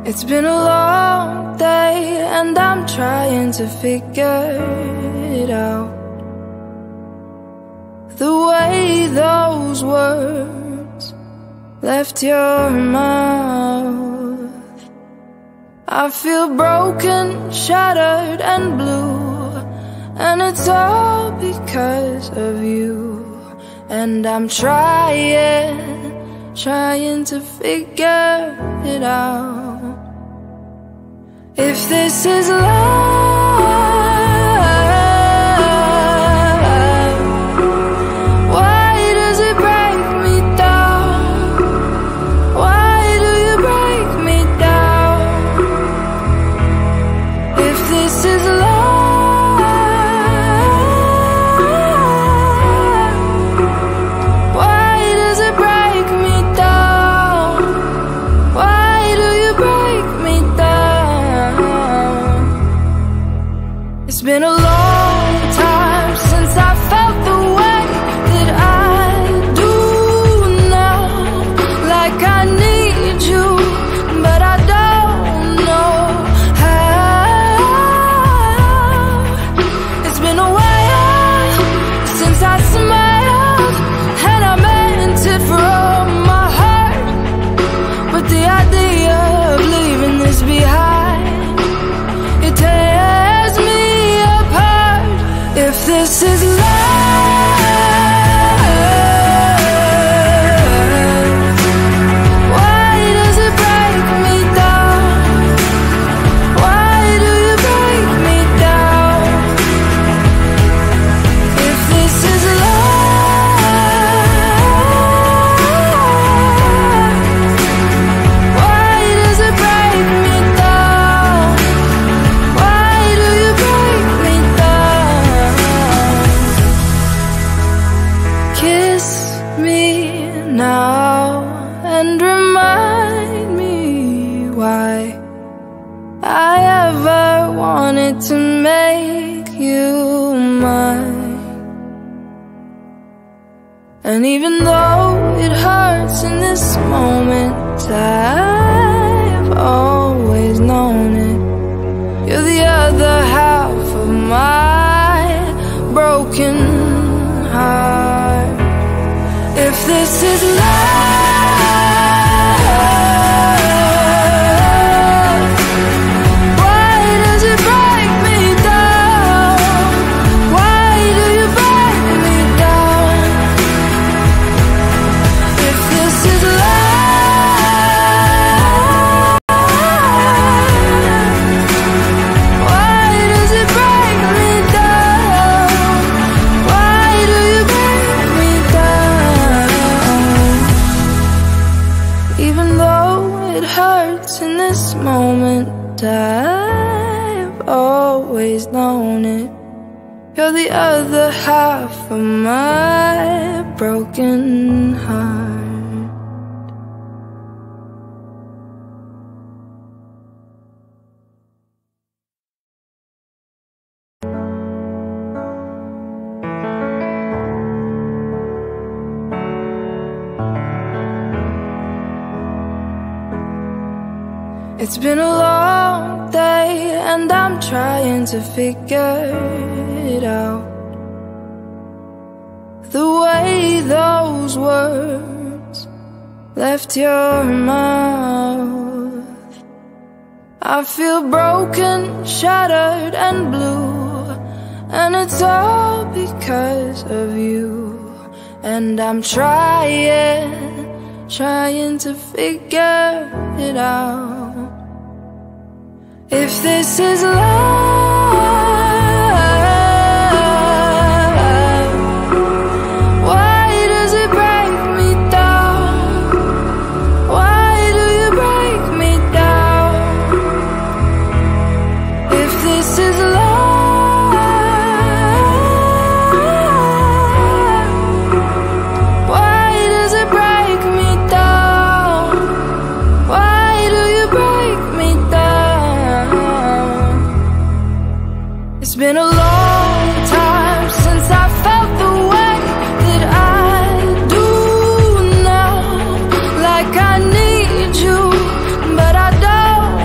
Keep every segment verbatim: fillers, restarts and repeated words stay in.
It's been a long day and I'm trying to figure it out. The way those words left your mouth, I feel broken, shattered and blue, and it's all because of you. And I'm trying, trying to figure it out. If this is love, why does it break me down? Why do you break me down? If this is love, why does it break me down? Why do you break me down? It's been a long time since I felt the way that I do now. Like I need you, but I don't know how. It's been a while since I smiled, and I meant it from my heart. But the idea of leaving this behind, it tears me. If this is love, why does it break me down? Why do you break me down? If this is love, why does it break me down? Why do you break me down? Kiss me now and remind me why I ever wanted to make you mine. And even though it hurts in this moment, I've always known it. You're the other half of my broken heart. If this is love, why does it break me down? Why do you break me down? If this is love, why does it break me down? Why do you break me down? Even though it hurts in this moment, I've always known it. You're the other half of my broken heart. It's been a long day and I'm trying to figure it out. The way those words left your mouth, I feel broken, shattered and blue, and it's all because of you. And I'm trying, trying to figure it out. If this is love, why does it break me down? Why do you break me down? If this is love, why does it break me down? Why do you break me down? It's been a long time since I felt the way that I do now. Like I need you, but I don't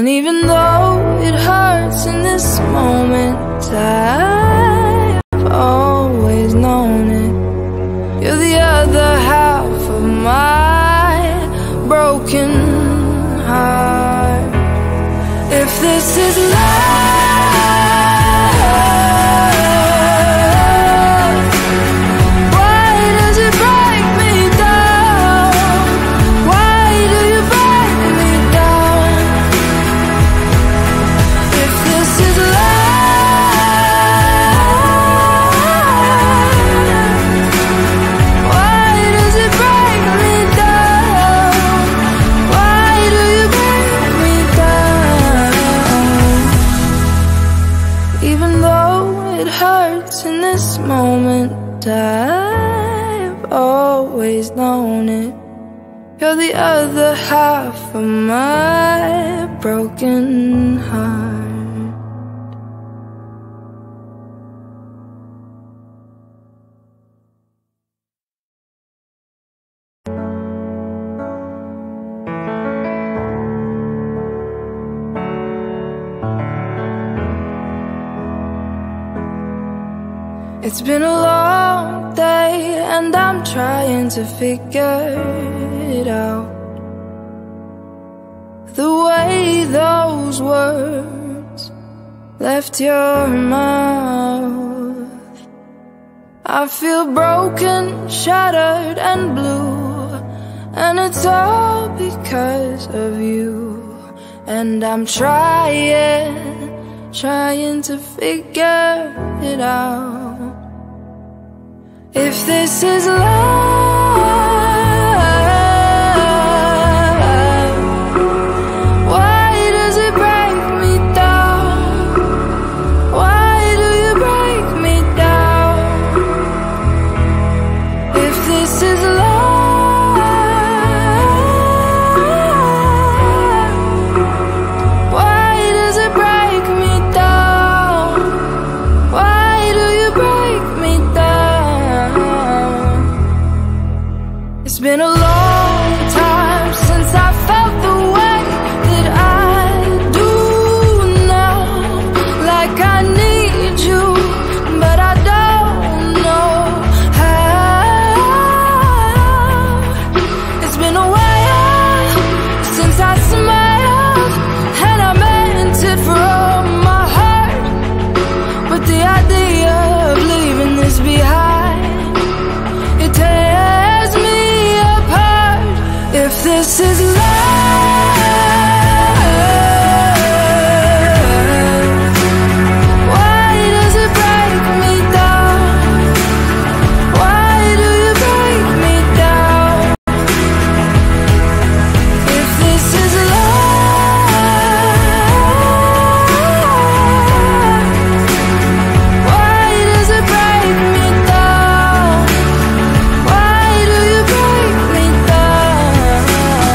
And even though it hurts in this moment, I've always known it. You're the other half of my broken heart. If this is love, why does it break me down? Why do you break me down? If this is love, why does it break me down? Why do you break me down? Even though it hurts in this moment, I've always known it. You're the other half of my broken heart. It's been a long day and I'm trying to figure it out. The way those words left your mouth, I feel broken, shattered and blue, and it's all because of you. And I'm trying, trying to figure it out. If this is love, why does it break me down? Why do you break me down? If this is love, why does it break me down? Why do you break me down? It's been a long time since I felt the way that I do now. Like I need you, but I don't know how. It's been a while since I smiled, and I meant it from my heart. But the idea of leaving this behind, it tears me apart. If this is love, why does it break me down? Why do you break me down? If this is love, why does it break me down? Why do you break me down?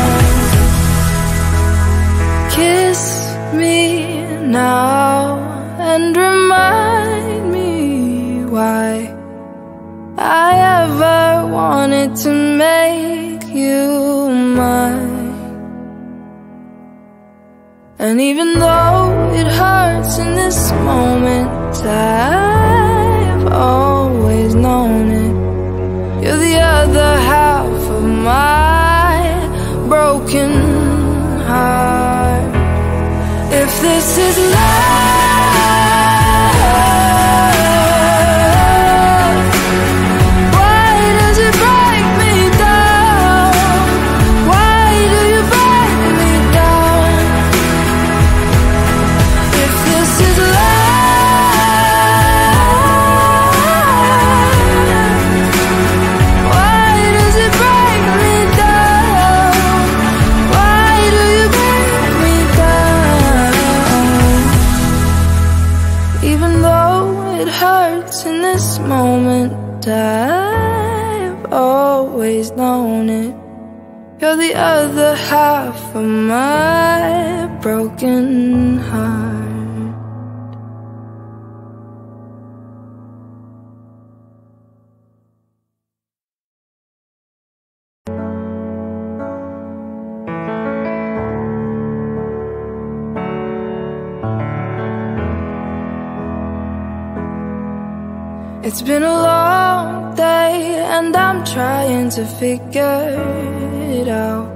Kiss me now and remind me why I ever wanted to make you mine. And even though it hurts in this moment, I've always known it. You're the other half of my broken heart. If this is love, why does it break me down? Why do you break me down? If this is love, why does it break me down? Why do you break me down? Even though it hurts in this moment, I've always known it. You're the other half of my broken heart. It's been a long day and I'm trying to figure it out.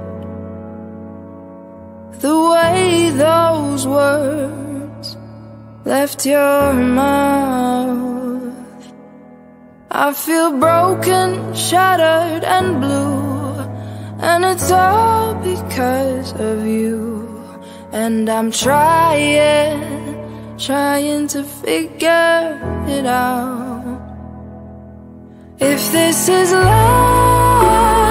The way those words left your mouth, I feel broken, shattered and blue, and it's all because of you. And I'm trying, trying to figure it out. If this is love,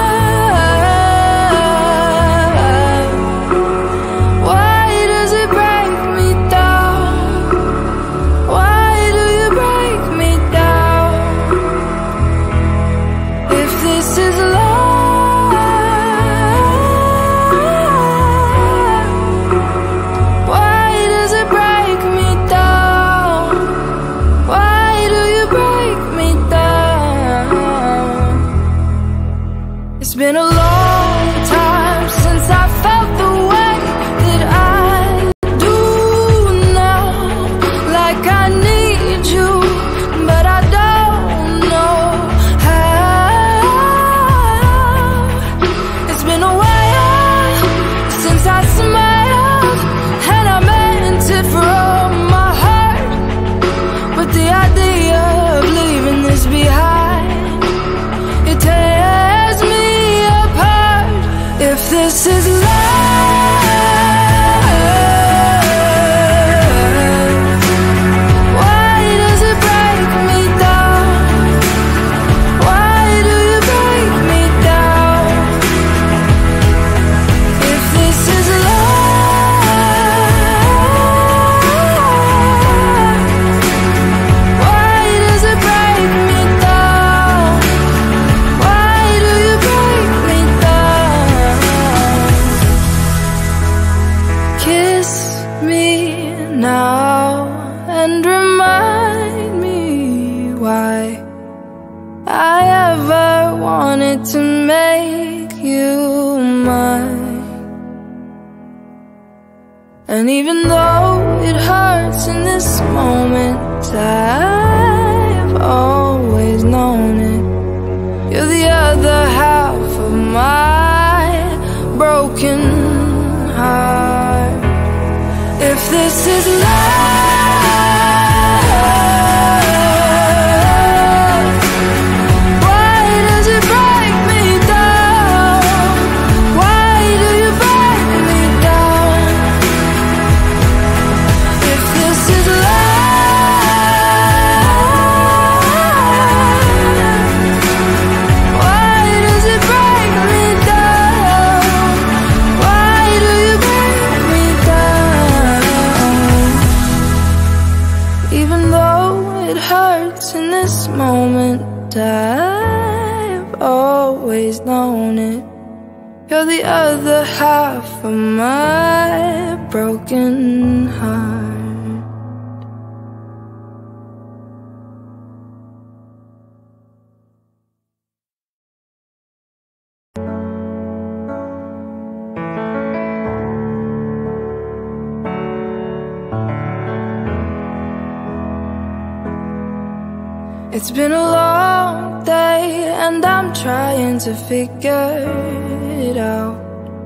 why does it break me down? Why do you break me down? If this is love, why does it break me down? Why do you break me down? It's been a long time since I felt the way that I do now. Like I need you, but I don't know how. It's been a while since I smiled, and I meant it from my heart. But the idea of leaving this behind, it tears me apart. If this is love, why does it break me down? Why do you break me down? If this is love, why does it break me down? Why do you break me down? Kiss me now and remind me why I ever wanted to make you mine. And even though it hurts in this moment, I've always known it. You're the other half of my broken heart. If this is love, why does it break me down? Why do you break me down? If this is love, why does it break me down? Why do you break me down? Even though it hurts in this moment, I've always known it. You're the other half of my broken heart. It's been a long day and I'm trying to figure it out.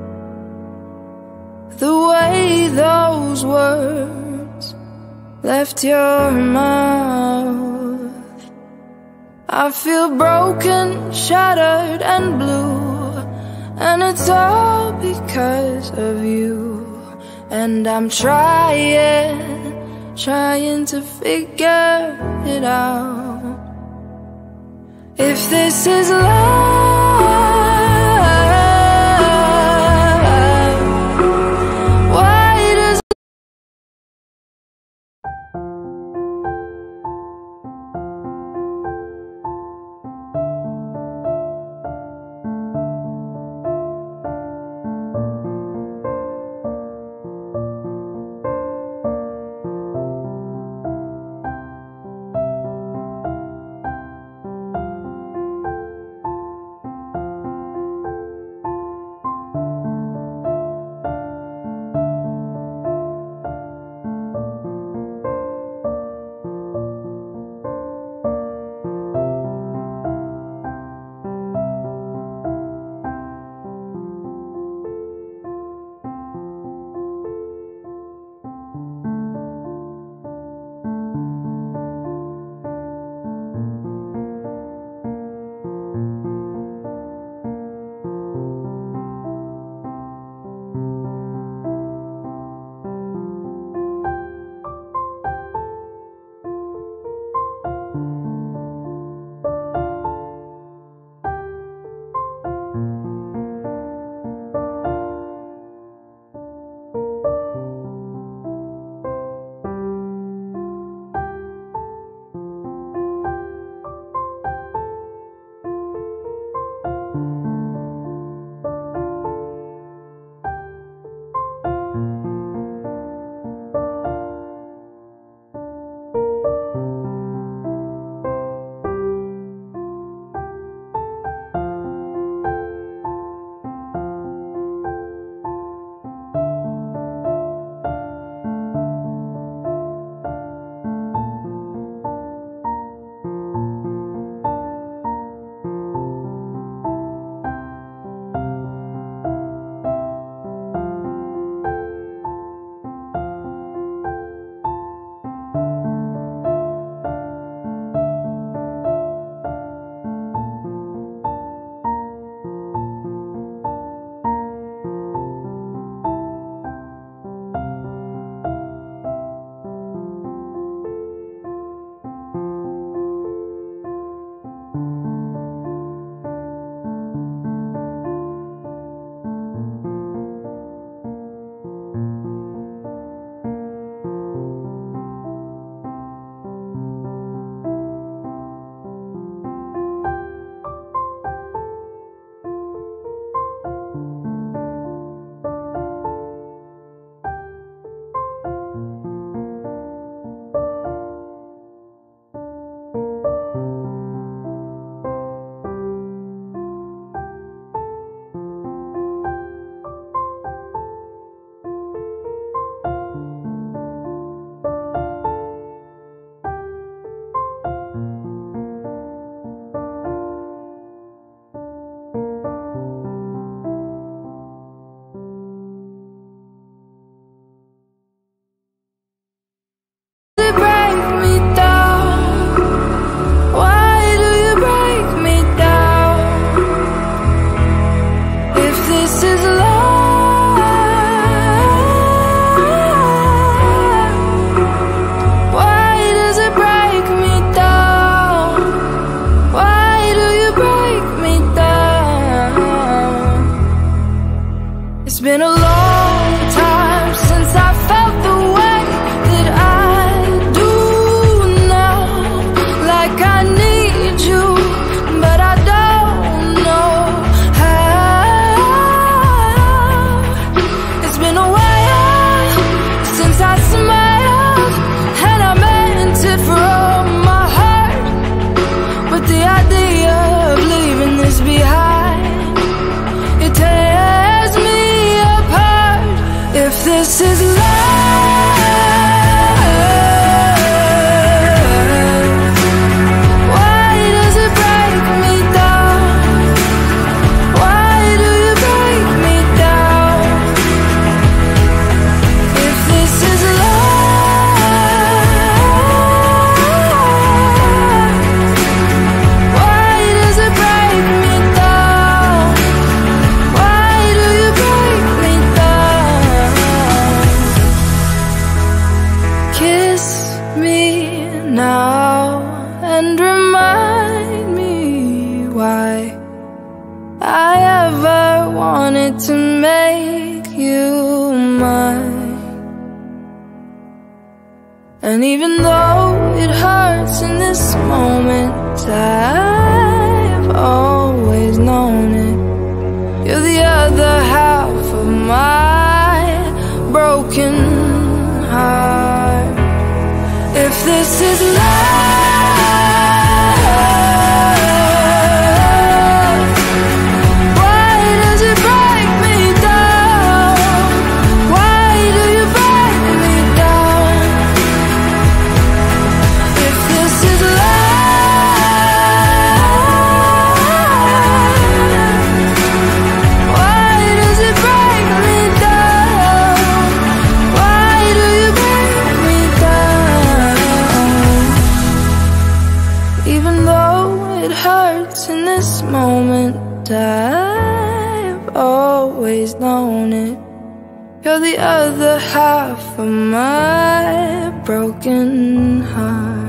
The way those words left your mouth, I feel broken, shattered and blue, and it's all because of you. And I'm trying, trying to figure it out. If this is love, why does It's been a long time since I felt the way that I do now. Like I need you, but I don't know how. It's been a while since I smiled, and I meant it from my heart. But the idea of leaving this behind, it tears me apart. If this is love, why does it break me down? Why do you break me down? If this is love, why does it break me down? Why do you break me down? Kiss me now and remind me why I ever wanted to make you mine. And even though it hurts in this moment, I've always known it. You're the other half of my broken heart. If this is love, why does it break me down? Why do you break me down? If this is love, why does it break me down? Why do you break me down? Even though it hurts in this moment, I've always known it. You're the other half of my broken heart.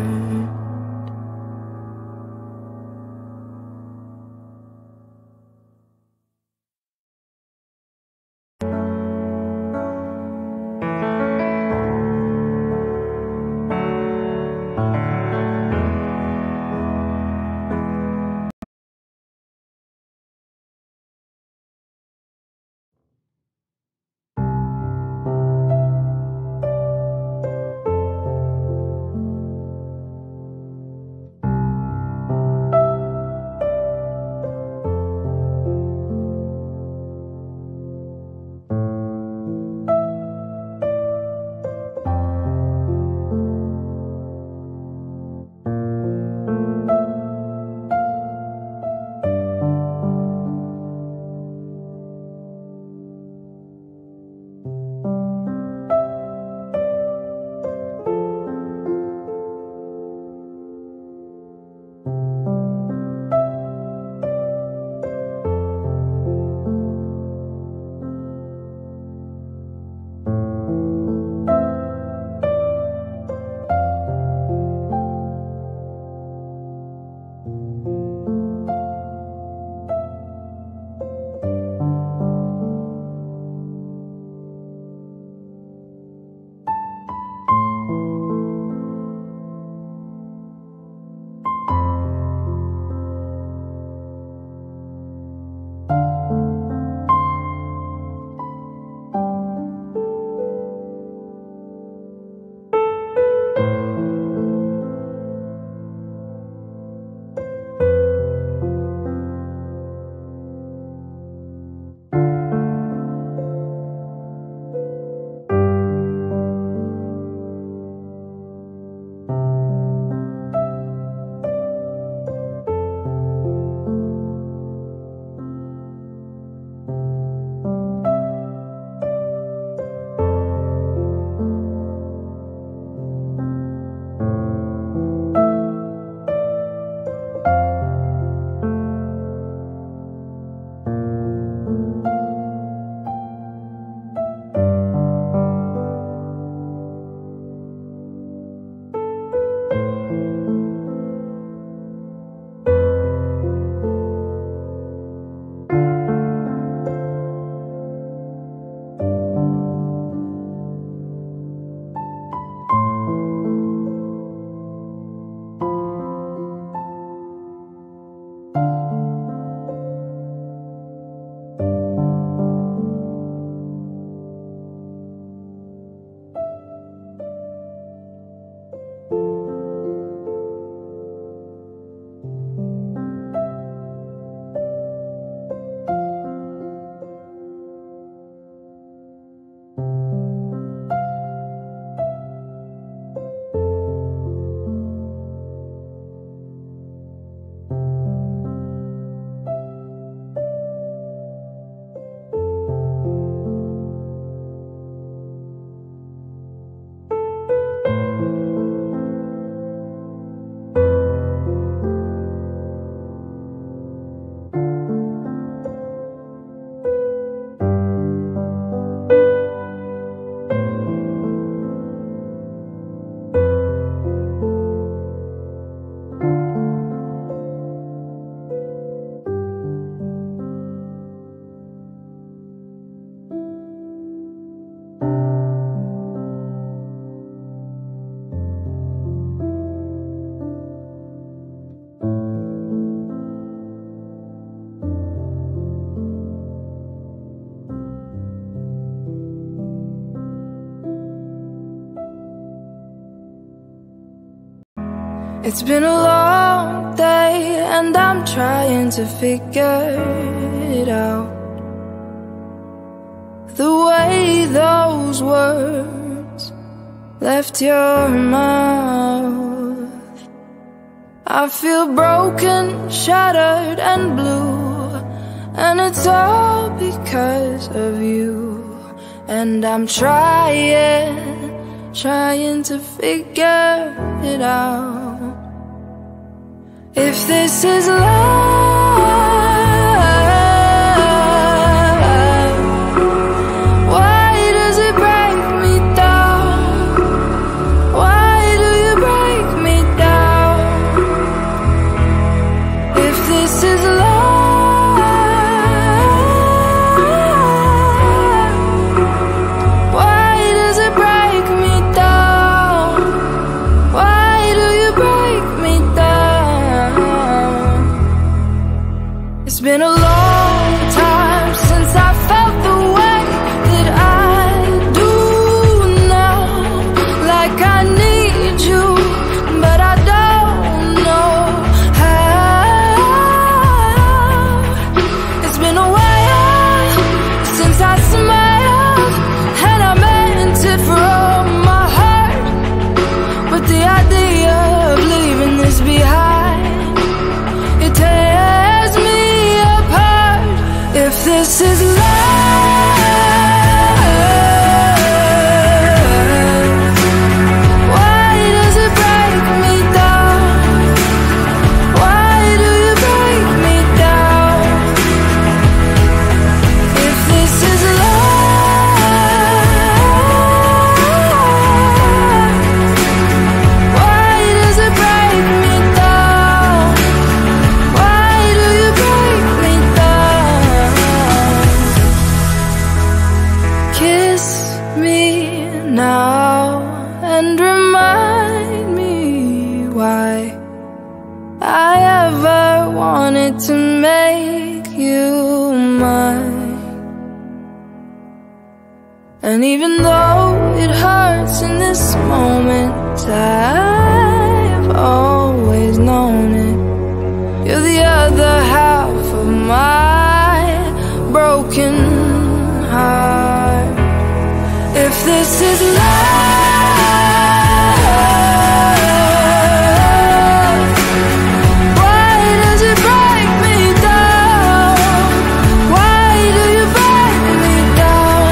It's been a long day and I'm trying to figure it out. The way those words left your mouth, I feel broken, shattered and blue, and it's all because of you. And I'm trying, trying to figure it out. If this is love, why does it break me down? Why do you break me down? If this is love, why does it break me down? Why do you break me down? It's been a long time since I felt the way that I do now. Like I need you, but I don't know how. It's been a while since I smiled, and I meant it from my heart. But the idea of leaving this behind, it tears me apart. If this is love, why does it break me down? Why do you break me down? If this is love, why does it break me down? Why do you break me down? Kiss me now and remind me why I ever wanted to make you mine. And even though it hurts in this moment, I've always known it. You're the other half of my broken heart. If this is love, why does it break me down? Why do you break me down?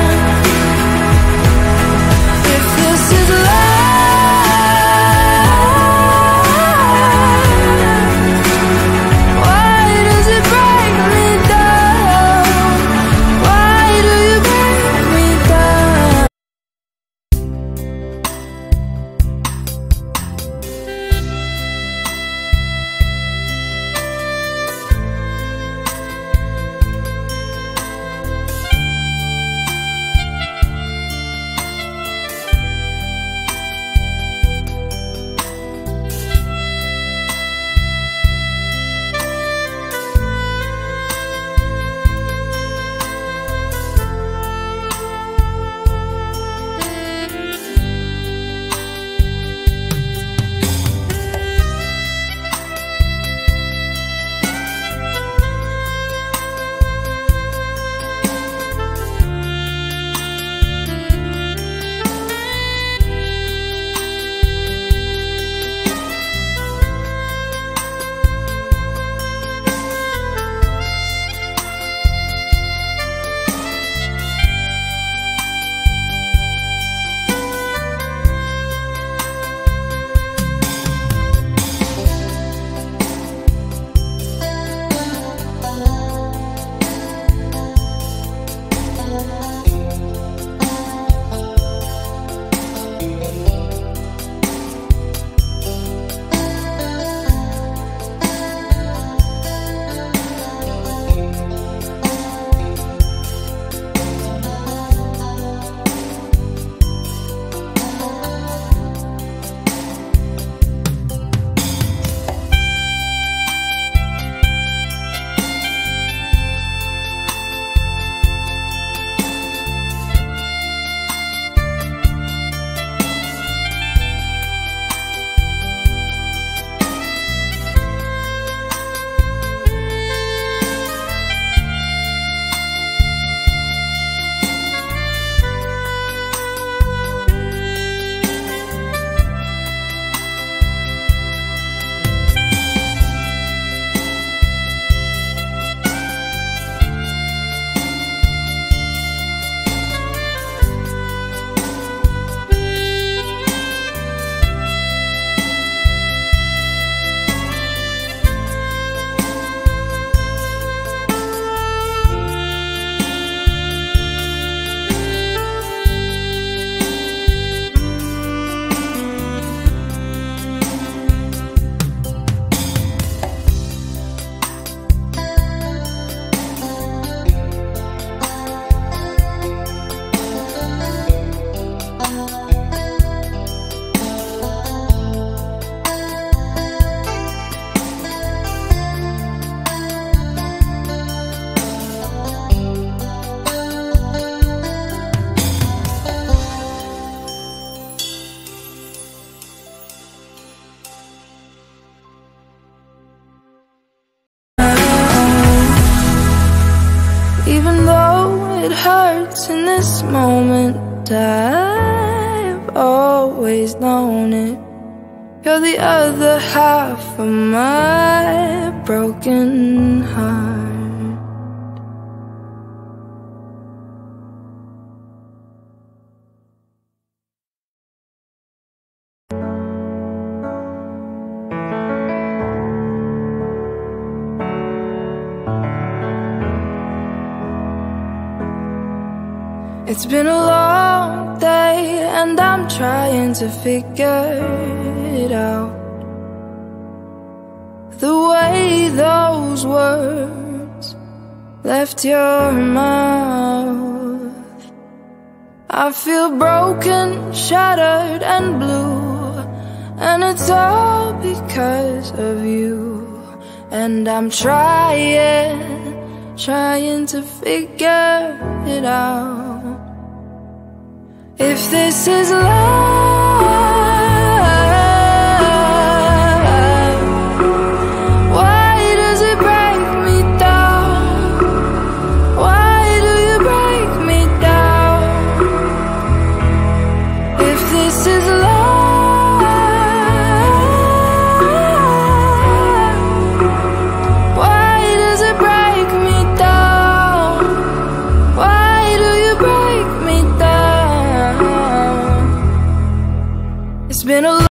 If this is love, why does it break me down? Why do you break me down? hurts in this moment. I've always known it. You're the other half of my broken heart. It's been a long day and I'm trying to figure it out. The way those words left your mouth, I feel broken, shattered and blue, and it's all because of you. And I'm trying, trying to figure it out. If this is love, why does it break me down? Why do you break me down? If this is love, why does it break me down? Why do you break me down? It's been a